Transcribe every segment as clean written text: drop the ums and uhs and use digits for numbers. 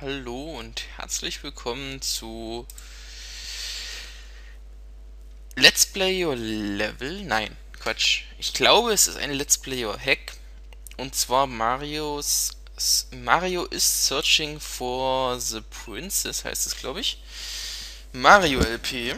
Hallo und herzlich willkommen zu Let's Play Your Level. Nein, Quatsch. Ich glaube, es ist ein Let's Play Your Hack. Und zwar Mario is Searching for the Princess, heißt es, glaube ich. Mario LP.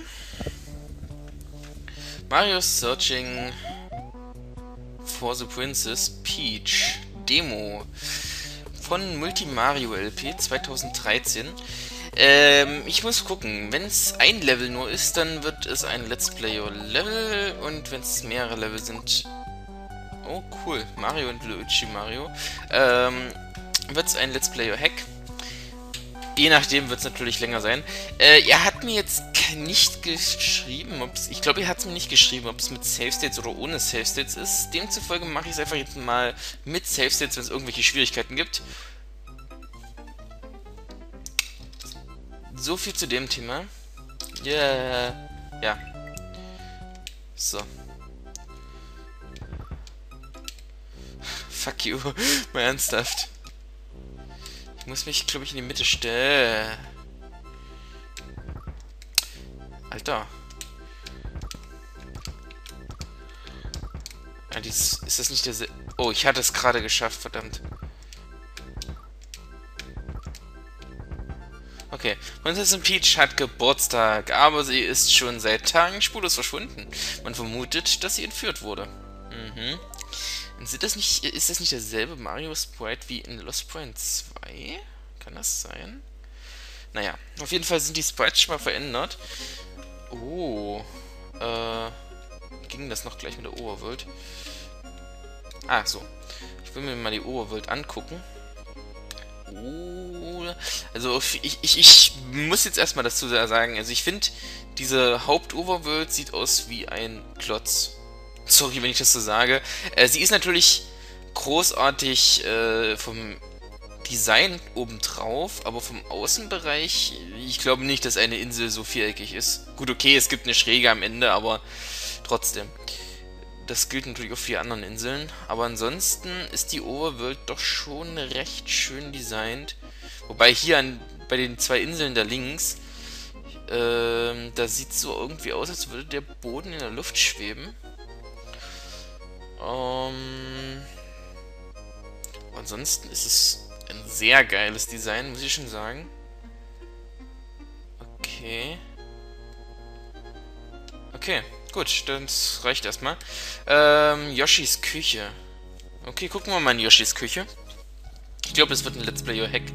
Mario is Searching for the Princess Peach. Demo. Von Multi Mario LP 2013. Ich muss gucken. Wenn es ein Level nur ist, dann wird es ein Let's Play Level. Und wenn es mehrere Level sind. Oh, cool. Mario und Luigi Mario. Wird es ein Let's Play Hack. Je nachdem wird es natürlich länger sein. Er hat mir jetzt nicht geschrieben, ich glaube, er hat es mir nicht geschrieben, ob es mit Save States oder ohne Save States ist. Demzufolge mache ich es einfach jetzt mal mit Save States, wenn es irgendwelche Schwierigkeiten gibt. So viel zu dem Thema. Ja. So. Fuck you. Mal ernsthaft. Ich muss mich, glaube ich, in die Mitte stellen. Alter. Ja, ist das nicht der... Oh, ich hatte es gerade geschafft, verdammt. Okay, Prinzessin Peach hat Geburtstag, aber sie ist schon seit Tagen spurlos verschwunden. Man vermutet, dass sie entführt wurde. Mhm. Ist das nicht derselbe Mario Sprite wie in Lost Point 2? Kann das sein? Naja, auf jeden Fall sind die Sprites schon mal verändert. Oh, ging das noch gleich mit der Overworld? Ah, so. Ich will mir mal die Overworld angucken. Also ich muss jetzt erstmal dazu sagen, also ich finde, diese Haupt-Overworld sieht aus wie ein Klotz. Sorry, wenn ich das so sage. Sie ist natürlich großartig vom Design obendrauf, aber vom Außenbereich, ich glaube nicht, dass eine Insel so viereckig ist. Gut, okay, es gibt eine Schräge am Ende, aber trotzdem. Das gilt natürlich auf 4 anderen Inseln. Aber ansonsten ist die Overworld doch schon recht schön designt. Wobei hier bei den 2 Inseln da links, da sieht es so irgendwie aus, als würde der Boden in der Luft schweben. Ansonsten ist es ein sehr geiles Design, muss ich schon sagen. Okay, gut, das reicht erstmal. Yoshis Küche. Okay, gucken wir mal in Yoshis Küche. Ich glaube, es wird ein Let's Play Hack.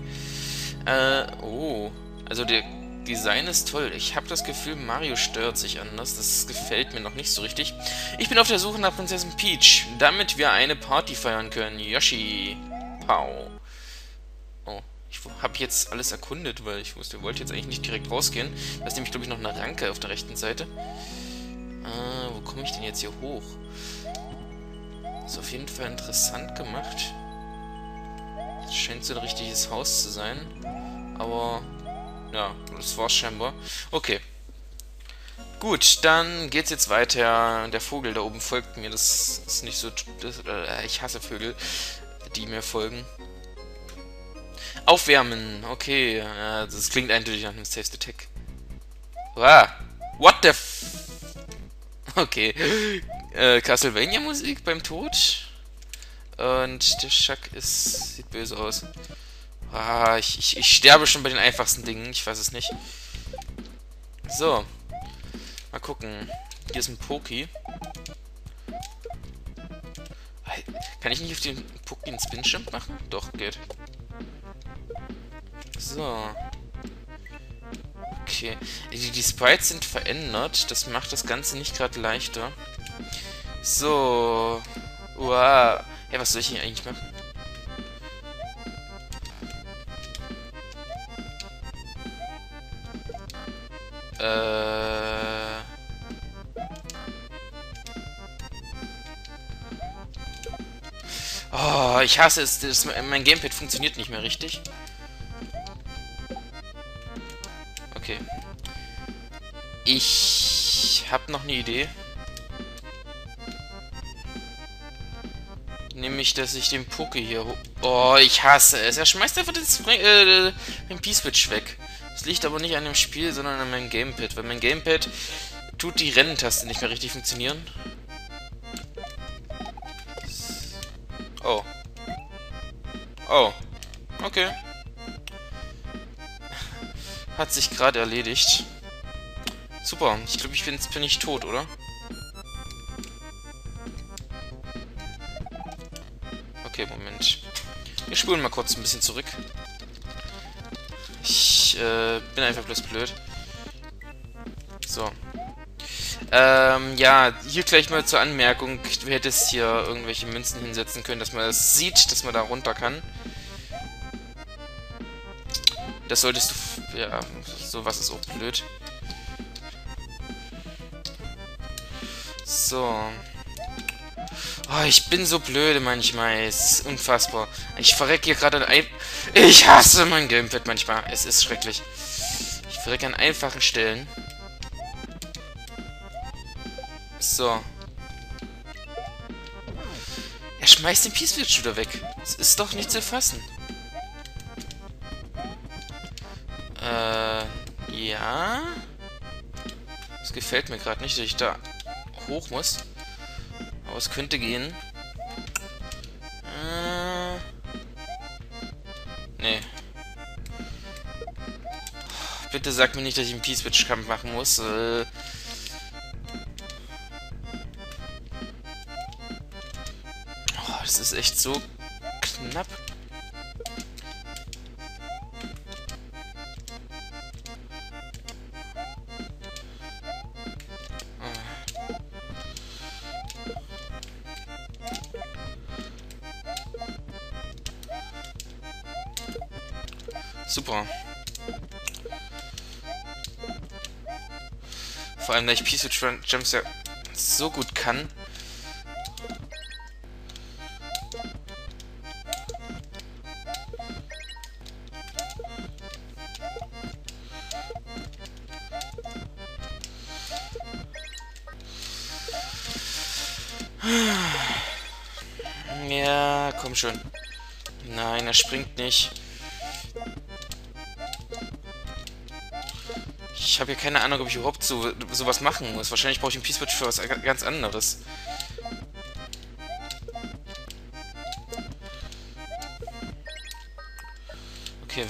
Also der Design ist toll. Ich habe das Gefühl, Mario steuert sich anders. Das gefällt mir noch nicht so richtig. Ich bin auf der Suche nach Prinzessin Peach, damit wir eine Party feiern können. Yoshi. Pow. Oh, ich habe jetzt alles erkundet, weil ich wollte jetzt eigentlich nicht direkt rausgehen. Da ist nämlich, glaube ich, noch eine Ranke auf der rechten Seite. Wo komme ich denn jetzt hier hoch? Ist auf jeden Fall interessant gemacht. Das scheint so ein richtiges Haus zu sein. Aber, ja, das war's scheinbar. Okay. Gut, dann geht's jetzt weiter. Der Vogel da oben folgt mir. Das ist nicht so... ich hasse Vögel, die mir folgen. Aufwärmen. Okay. Das klingt eindeutig nach einem Safe Attack. What the f... Okay. Castlevania-Musik beim Tod. Und der Schack sieht böse aus. Ich sterbe schon bei den einfachsten Dingen. Ich weiß es nicht. So. Mal gucken. Hier ist ein Poki. Kann ich nicht auf den Poki einen Spin-Jump machen? Doch, geht. So. Okay. Die Sprites sind verändert. Das macht das Ganze nicht gerade leichter. So. Wow. Ja, was soll ich hier eigentlich machen? Oh, ich hasse es. Mein Gamepad funktioniert nicht mehr richtig. Okay. Ich habe noch eine Idee. Nämlich, dass ich den Poké hier Oh, ich hasse es. Er schmeißt einfach den P-Switch weg. Es liegt aber nicht an dem Spiel, sondern an meinem Gamepad. Weil mein Gamepad tut die Rennentaste nicht mehr richtig funktionieren. Oh. Oh. Okay. Hat sich gerade erledigt. Super. Ich glaube, jetzt bin ich tot, oder? Okay, Moment. Wir spulen mal kurz ein bisschen zurück. Ich bin einfach bloß blöd. So. Ja, hier gleich mal zur Anmerkung. Du hättest hier irgendwelche Münzen hinsetzen können, dass man das sieht, dass man da runter kann. Das solltest du... Ja, sowas ist auch blöd. So. Oh, ich bin so blöde manchmal. Es ist unfassbar. Ich verrecke hier gerade an Ich hasse mein Gamepad manchmal. Es ist schrecklich. Ich verrecke an einfachen Stellen. So. Er schmeißt den P-Switch wieder weg. Das ist doch nicht zu fassen. Ja. Das gefällt mir gerade nicht, dass ich da hoch muss. Aber es könnte gehen. Nee. Bitte sag mir nicht, dass ich einen P-Switch-Kampf machen muss. Oh, das ist echt so knapp. Super. Vor allem, da ich P-Switch Jumps ja so gut kann. Ja, komm schon. Nein, er springt nicht. Ich habe hier keine Ahnung, ob ich überhaupt sowas machen muss. Wahrscheinlich brauche ich einen P-Switch für was ganz anderes. Okay,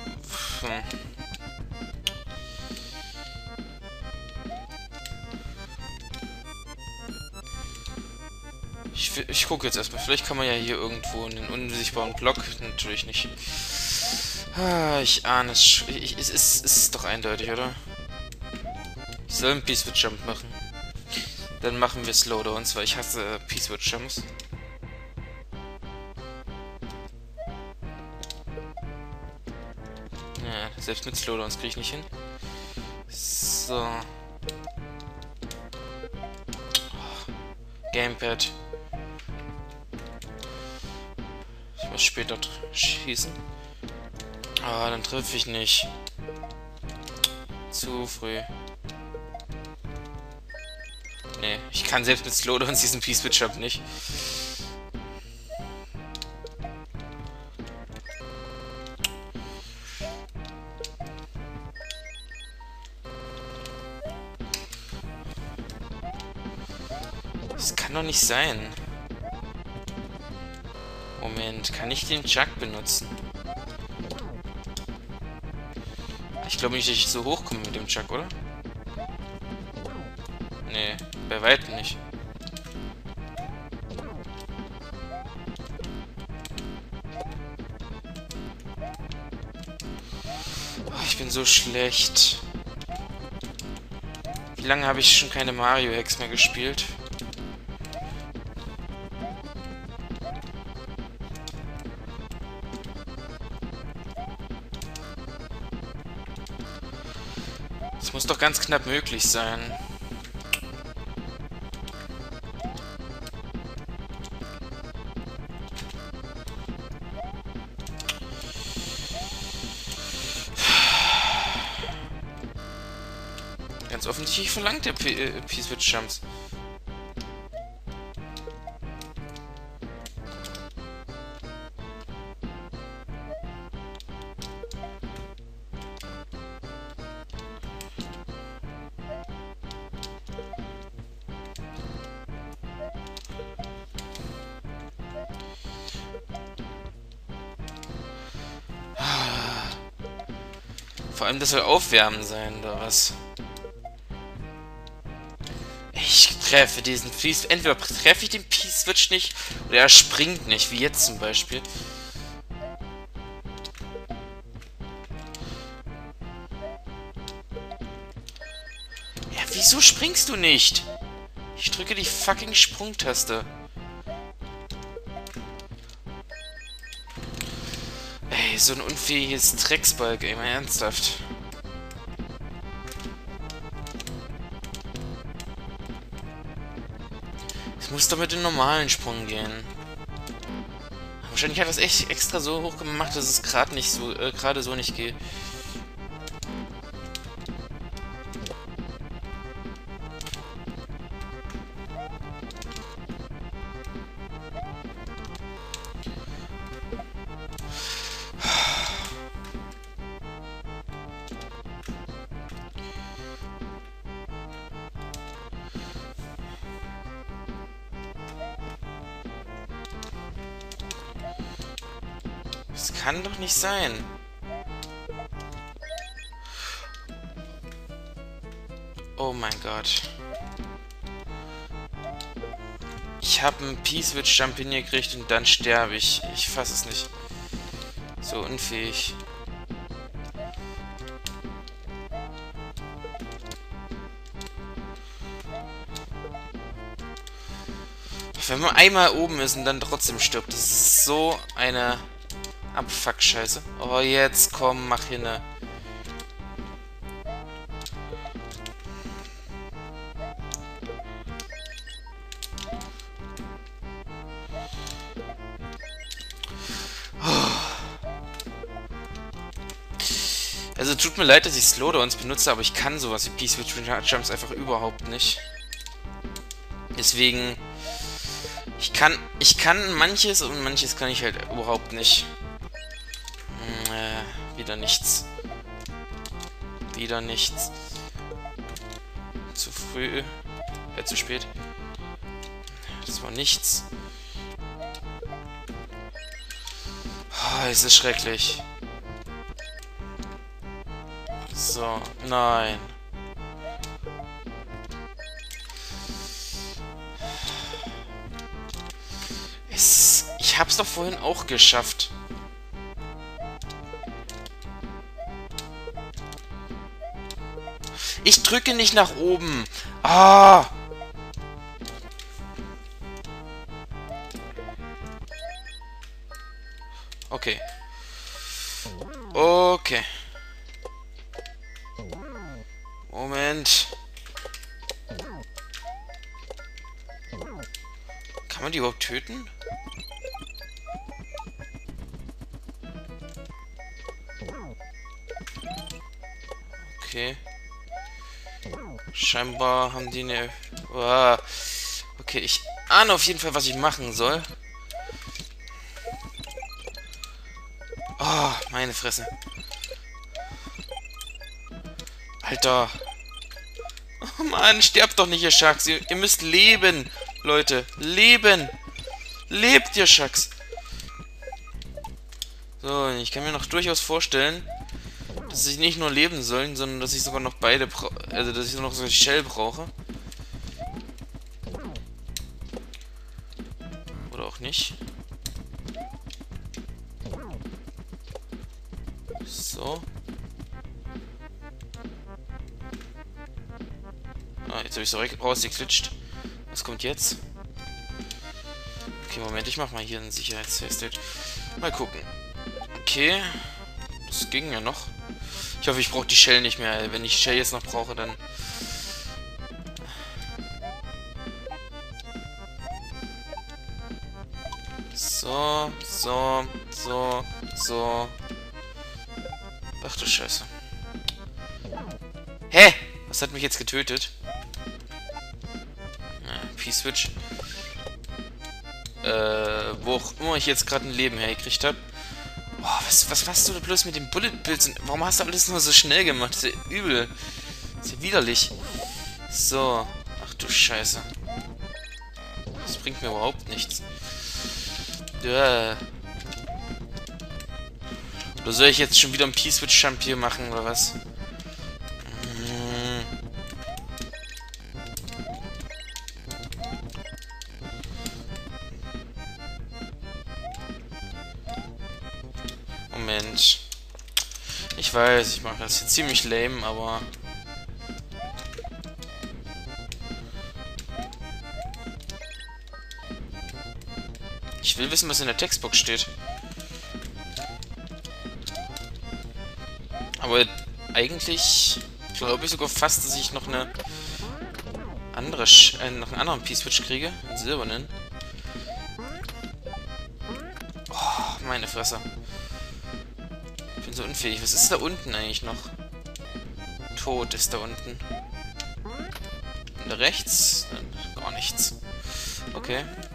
ich gucke jetzt erstmal. Vielleicht kann man ja hier irgendwo in den unsichtbaren Block. Natürlich nicht. Ah, ich ahne es. Es ist doch eindeutig, oder? Ich soll einen P-Switch Jump machen. Dann machen wir Slowdowns, weil ich hasse P-Switch Jumps. Ja, selbst mit Slowdowns kriege ich nicht hin. So. Oh, Gamepad. Ich muss später schießen. Ah, dann treffe ich nicht. Zu früh. Nee, ich kann selbst mit Slowdowns diesen P-Switch Jump nicht. Das kann doch nicht sein. Moment, kann ich den Chuck benutzen? Ich glaube nicht, dass ich so hochkomme mit dem Chuck, oder? Nee, bei weitem nicht. Oh, ich bin so schlecht. Wie lange habe ich schon keine Mario-Hacks mehr gespielt? Das muss doch ganz knapp möglich sein. Ganz offensichtlich verlangt der P-Switch Jumps. Vor allem, das soll Aufwärmen sein, oder was? Ich treffe diesen Peace... Entweder treffe ich den Peace-Switch nicht, oder er springt nicht, wie jetzt zum Beispiel. Ja, wieso springst du nicht? Ich drücke die fucking Sprungtaste. Ey, so ein unfähiges Drecksbalg, ey, mal ernsthaft. Es muss doch mit dem normalen Sprung gehen. Wahrscheinlich hat das echt extra so hoch gemacht, dass es gerade nicht so, gerade so nicht geht. Das kann doch nicht sein. Oh mein Gott. Ich habe einen P-Switch-Jump hingekriegt und dann sterbe ich. Ich fasse es nicht. So unfähig. Wenn man einmal oben ist und dann trotzdem stirbt, das ist so eine Abfuck-Scheiße. Oh, jetzt komm, mach hinne. Also tut mir leid, dass ich Slowdowns benutze, aber ich kann sowas wie P-Switch Jumps einfach überhaupt nicht. Deswegen... Ich kann manches und manches kann ich halt überhaupt nicht. Wieder nichts. Wieder nichts. Zu früh. Zu spät. Das war nichts. Oh, es ist schrecklich. So, nein. Ich hab's doch vorhin auch geschafft. Ich drücke nicht nach oben. Ah! Okay. Okay. Moment. Kann man die überhaupt töten? Okay. Scheinbar haben die eine... Oh. Okay, ich ahne auf jeden Fall, was ich machen soll. Oh, meine Fresse. Alter. Oh Mann, sterbt doch nicht, ihr Sharks. Ihr müsst leben, Leute. Leben. Lebt, ihr Sharks. So, ich kann mir noch durchaus vorstellen, dass ich nicht nur leben sollen, sondern dass ich sogar noch beide brauche. Also, dass ich nur noch so eine Shell brauche. Oder auch nicht. So. Ah, jetzt habe ich so rausgeklitscht. Was kommt jetzt? Okay, Moment, ich mach mal hier einen Sicherheitstest. Mal gucken. Okay. Das ging ja noch. Ich hoffe, ich brauche die Shell nicht mehr. Wenn ich Shell jetzt noch brauche, dann... So, so, so, so. Ach du Scheiße. Hä? Was hat mich jetzt getötet? P-Switch. Wo auch immer ich jetzt gerade ein Leben hergekriegt habe. Boah, was machst du da bloß mit den Bullet Bills? Warum hast du alles nur so schnell gemacht? Das ist ja übel. Das ist ja widerlich. So. Ach du Scheiße. Das bringt mir überhaupt nichts. Oder soll ich jetzt schon wieder einen P-Switch-Jump hier machen, oder was? Moment. Ich weiß, ich mache das jetzt ziemlich lame, aber... Ich will wissen, was in der Textbox steht. Aber eigentlich glaube ich sogar fast, dass ich noch eine andere, noch einen anderen P-Switch kriege. Einen silbernen. Oh, meine Fresse. Ich bin so unfähig. Was ist da unten eigentlich noch? Tod ist da unten. Und rechts? Gar nichts. Okay.